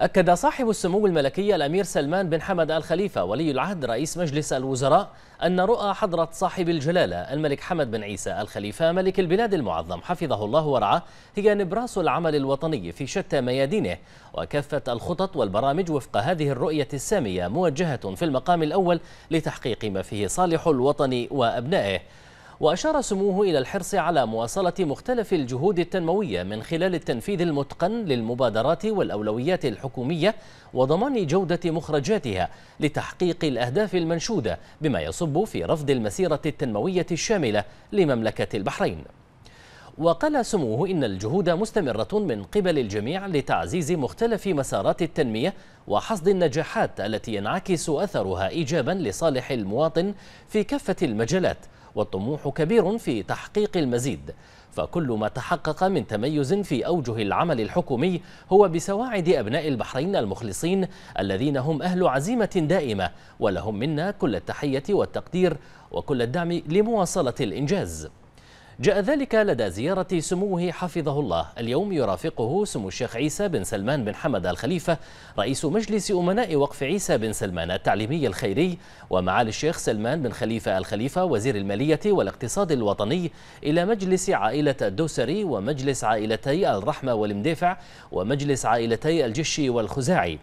أكد صاحب السمو الملكي الأمير سلمان بن حمد آل خليفة ولي العهد رئيس مجلس الوزراء أن رؤى حضرة صاحب الجلالة الملك حمد بن عيسى آل خليفة ملك البلاد المعظم حفظه الله ورعاه هي نبراس العمل الوطني في شتى ميادينه، وكافة الخطط والبرامج وفق هذه الرؤية السامية موجهة في المقام الأول لتحقيق ما فيه صالح الوطن وأبنائه. وأشار سموه إلى الحرص على مواصلة مختلف الجهود التنموية من خلال التنفيذ المتقن للمبادرات والأولويات الحكومية وضمان جودة مخرجاتها لتحقيق الأهداف المنشودة، بما يصب في رفض المسيرة التنموية الشاملة لمملكة البحرين. وقال سموه إن الجهود مستمرة من قبل الجميع لتعزيز مختلف مسارات التنمية وحصد النجاحات التي ينعكس أثرها إيجابا لصالح المواطن في كافة المجالات، والطموح كبير في تحقيق المزيد، فكل ما تحقق من تميز في أوجه العمل الحكومي هو بسواعد أبناء البحرين المخلصين الذين هم أهل عزيمة دائمة، ولهم منا كل التحية والتقدير وكل الدعم لمواصلة الإنجاز. جاء ذلك لدى زيارة سموه حفظه الله اليوم يرافقه سمو الشيخ عيسى بن سلمان بن حمد آل خليفة رئيس مجلس أمناء وقف عيسى بن سلمان التعليمي الخيري، ومعالي الشيخ سلمان بن خليفة آل خليفة وزير المالية والاقتصاد الوطني، إلى مجلس عائلة الدوسري ومجلس عائلتي الرحمة والمدافع ومجلس عائلتي الجشي والخزاعي،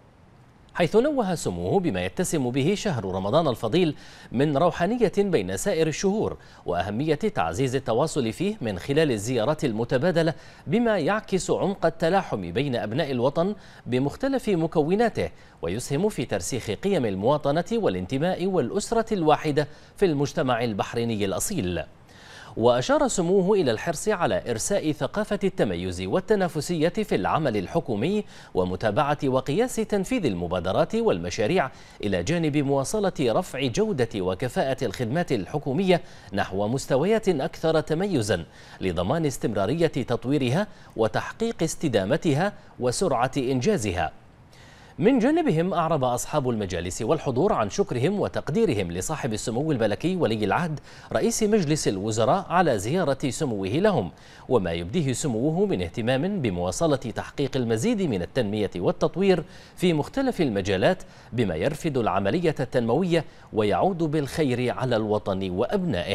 حيث نوه سموه بما يتسم به شهر رمضان الفضيل من روحانية بين سائر الشهور، وأهمية تعزيز التواصل فيه من خلال الزيارات المتبادلة، بما يعكس عمق التلاحم بين أبناء الوطن بمختلف مكوناته، ويسهم في ترسيخ قيم المواطنة والانتماء والأسرة الواحدة في المجتمع البحريني الأصيل. وأشار سموه إلى الحرص على إرساء ثقافة التميز والتنافسية في العمل الحكومي ومتابعة وقياس تنفيذ المبادرات والمشاريع، إلى جانب مواصلة رفع جودة وكفاءة الخدمات الحكومية نحو مستويات أكثر تميزا لضمان استمرارية تطويرها وتحقيق استدامتها وسرعة إنجازها. من جانبهم أعرب أصحاب المجالس والحضور عن شكرهم وتقديرهم لصاحب السمو الملكي ولي العهد رئيس مجلس الوزراء على زيارة سموه لهم، وما يبديه سموه من اهتمام بمواصلة تحقيق المزيد من التنمية والتطوير في مختلف المجالات، بما يرفد العملية التنموية ويعود بالخير على الوطن وأبنائه.